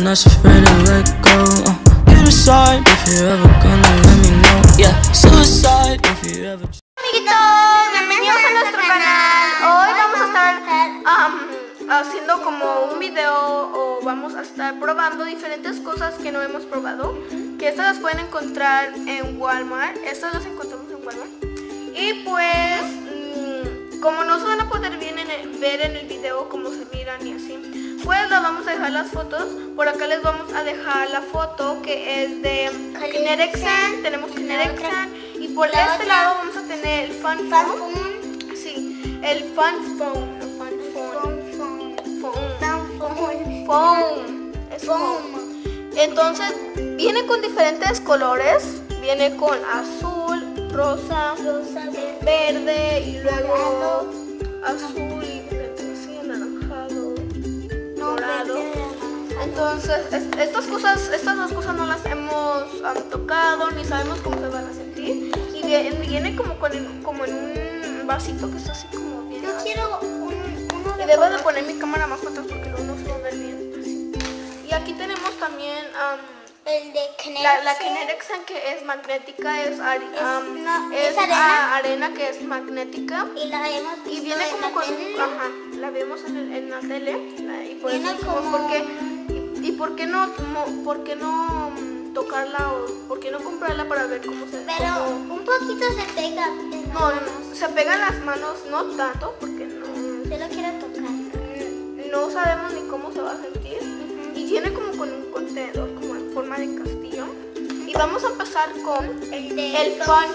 not afraid to let go. You decide if you're ever gonna let me know. Yeah, suicide if you ever. Amiguitos, bienvenidos a nuestro canal. Hoy vamos a estar haciendo como un video o vamos a estar probando diferentes cosas que no hemos probado. Que estas las pueden encontrar en Walmart. Estas las encontramos en Walmart. Y pues, como no se van a poder ver en el video cómo se miran y así, pues les vamos a dejar las fotos. Por acá les vamos a dejar la foto que es de Kinetic Sand. Tenemos Kinetic Sand. Y por este lado vamos a tener el Fun Phone. Sí, el Fun Phone. Es foam. Entonces viene con diferentes colores. Viene con azul, rosa, verde y luego azul y anaranjado, dorado. Entonces estas dos cosas no las hemos tocado ni sabemos cómo se van a sentir. Y viene como en un vasito que está así como bien. Yo quiero uno de. Y debo de poner mi cámara más para atrás porque luego no se va a ver bien. Así. Y aquí tenemos también el de Kinetic la Kinetic Sand, que es magnética, es arena que es magnética. Y la hemos visto y viene como con la vemos en la tele y por eso ¿por qué no tocarla o por qué no comprarla para ver cómo se ve? Pero un poquito se pega. No, se pegan las manos, no tanto porque no. Yo lo quiero tocar. No sabemos ni cómo se va a sentir. Y tiene como con un contenedor como en forma de castillo. Y vamos a empezar con el Fun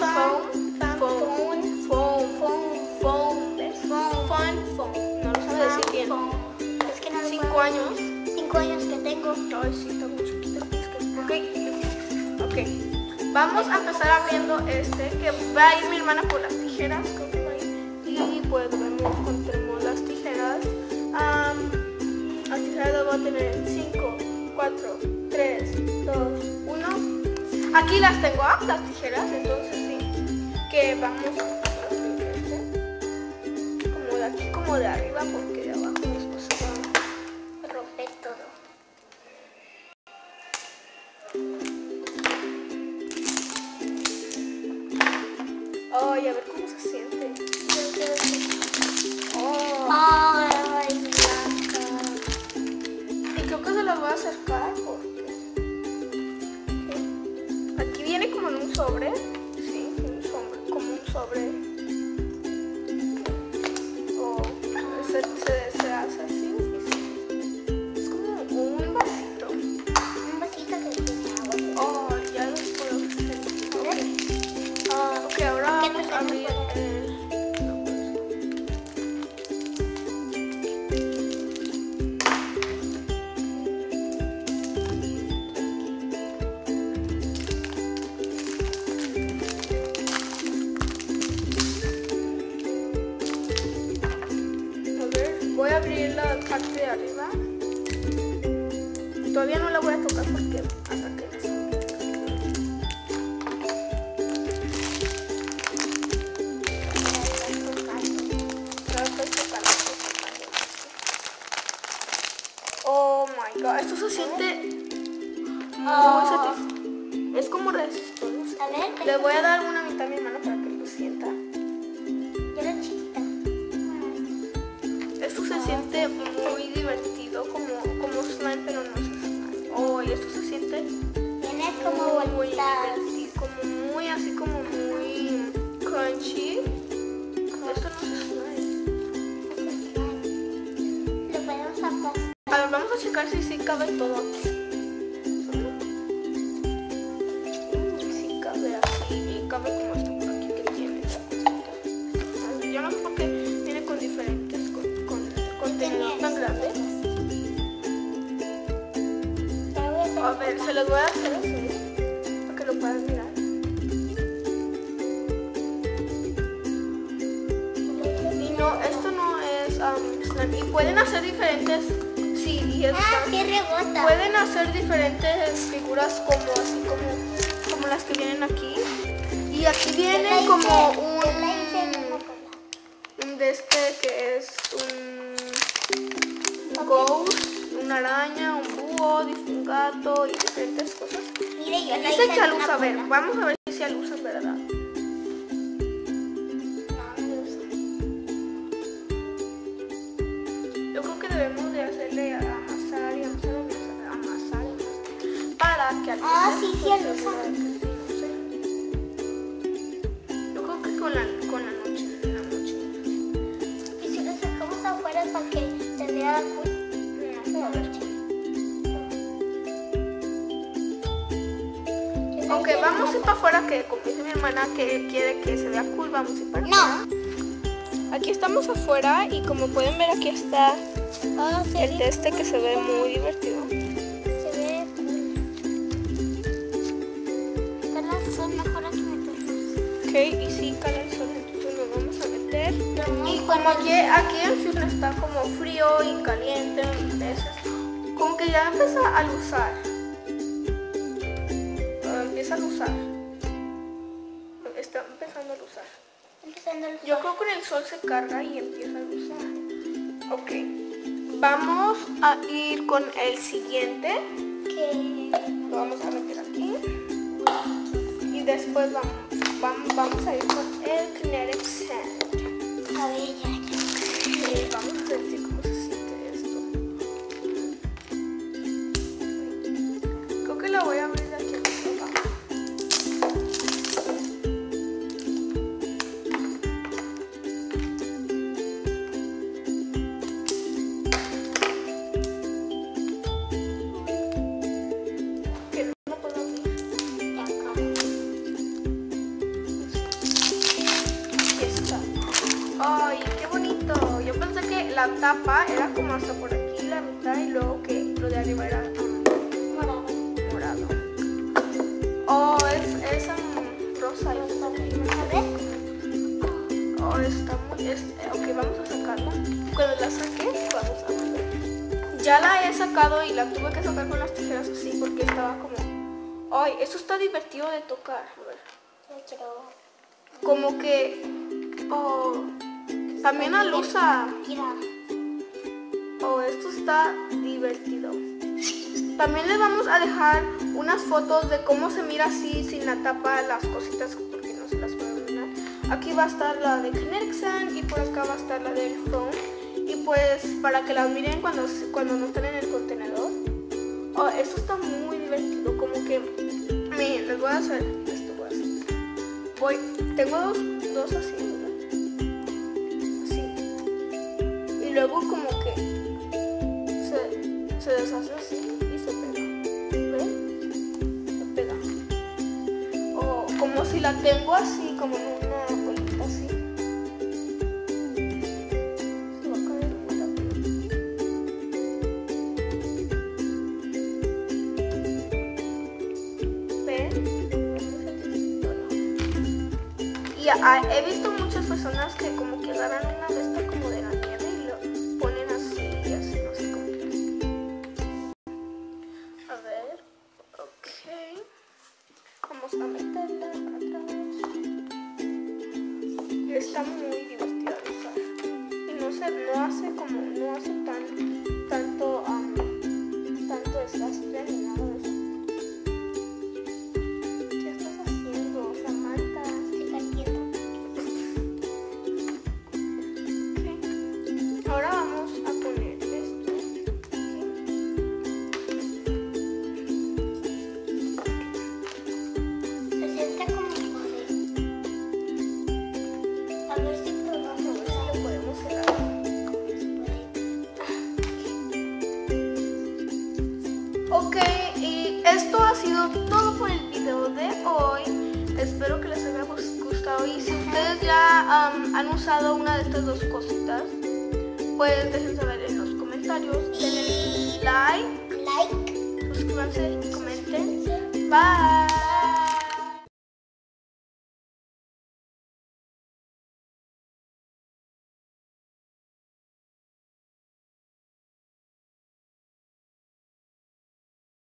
Phone. No lo sabe decir bien. Es que no 5 años. 5 años que tengo. Ay, sí, está muy chiquito. Ok. Vamos a empezar abriendo que va a ir mi hermana por las tijeras. Creo que va a ir. Y pues encontremos las tijeras. Las tijeras las voy a tener en 5, 4, 3, 2, 1. Aquí las tengo, las tijeras. Entonces sí, que vamos a abrir como de aquí, como de arriba, porque de abajo después se va a romper todo. Ay, a ver cómo se siente. Ay, y creo que se las voy a acercar porque aquí viene como en un sobre. Sí, como un sobre. Se hace así. Es como un vasito. un vasito que tiene agua. Oh, ya lo puedo hacer. Ok, ahora vamos a abrir voy a abrir la parte de arriba. Todavía no la voy a tocar porque hasta que la estoy tocando. Oh my god, esto se siente muy satisfactorio. Es como resistente. A ver, Le voy a dar una mitad a mi hermano para que lo sienta. yo era chiquita. Esto se siente muy divertido, como slime, pero no es slime. Oh, y esto se siente Tiene como muy bolitas. divertido, como muy así, como muy crunchy. Esto no es slime. Lo podemos aplastar. A ver, vamos a checar si sí cabe todo aquí. Sí cabe así y cabe como esto por aquí que tiene. Yo no sé por qué viene con diferentes contenidos tan grandes. A ver, se los voy a hacer así para que lo puedan mirar. Y no, esto no es slime. Y pueden hacer diferentes. Sí, y es Sí rebota. pueden hacer diferentes figuras como las que vienen aquí. Y aquí viene como un que es un ghost, una araña, un búho, búho, dice un gato y diferentes cosas. Mire, yo Dice que alusa, a ver, vamos a ver si alusa en verdad. Yo creo que debemos de hacerle amasar y amasar para que aluce. Ah, sí, sí alusa. Yo creo que con la noche, en la noche. Y si lo sacamos afuera para que se vea cool. No, a ver. Aunque vamos a ir para afuera, que como dice mi hermana que quiere que se vea cool, vamos a ir para afuera. No. Aquí estamos afuera y como pueden ver aquí está Oh, se el ve de este que se ve muy divertido. Se ve cool. Carla, son mejor aquí meternos. Ok, y sí, cala el sol, entonces nos vamos a meter. Muy Y como aquí en Houston está como frío y caliente, entonces como que ya empieza a luzar. Empieza a luzar. Está empezando a luzar. empezando el Yo creo que con el sol se carga y empieza a luzar. Ok. Vamos a ir con el siguiente. que Lo vamos a meter aquí. Y después vamos a ir con el Kinetic Sand. a ver ya. Vamos a sentir cómo se siente esto. Creo que la voy a abrir de aquí abajo. Que no puedo abrir. Aquí está. Ay, qué bonito. Yo pensé que la tapa era como hasta por aquí la mitad y luego que lo de arriba era morado. Oh, es rosa. A ver. Oh, está muy... ok, vamos a sacarla. Cuando la saque, vamos a ver. Ya la he sacado y la tuve que sacar con las tijeras así porque estaba como... Ay, eso está divertido de tocar. A ver. Yo quiero. Como que... Oh, también alusa. Mira. Oh, esto está divertido. También les vamos a dejar unas fotos de cómo se mira así sin la tapa las cositas porque no se las pueden mirar. Aquí va a estar la de Kinetic Sand y por acá va a estar la del phone. Y pues para que las miren cuando no estén en el contenedor. Oh, esto está muy divertido. Como que, miren, les voy a hacer esto. Tengo dos así, ¿verdad? Así. Y luego como que se deshace así y se pega. ¿Ven? Se pega. O como si la tengo así, como en una bolita así. Se va a caer muy rápido. ¿Ven? Y he visto muchas personas que como que agarran una de estas como de la nieve y lo ponen así y así, no sé cómo. A ver, ok. Vamos a meterla atrás. Está muy divertida de usar. Y no hace tanto desastre ni nada de eso. ¿Qué estás haciendo, Samantha? Estoy caliente. Ok. Ahora vamos a poner esto aquí. Se siente como suave. A ver si probamos. Lo podemos cerrar. Ok, y esto ha sido todo por el video de hoy. Espero que les haya gustado. Y si ustedes ya han usado una de estas dos cositas, pues dejen saber en los comentarios. Denle like, Like. suscríbanse y comenten. Bye.